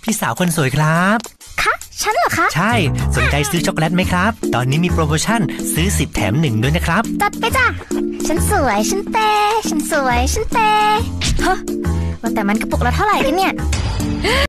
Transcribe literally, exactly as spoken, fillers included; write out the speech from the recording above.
พี่สาวคนสวยครับคะฉันเหรอคะใช่สนใจซื้อช็อกโกแลตไหมครับตอนนี้มีโปรโมชั่นซื้อสิบแถมหนึ่งด้วยนะครับจัดไปจ้ะฉันสวยฉันเต้ฉันสวยฉันเต้ฮะว่าแต่มันกระปุกละเท่าไหร่กันเนี่ย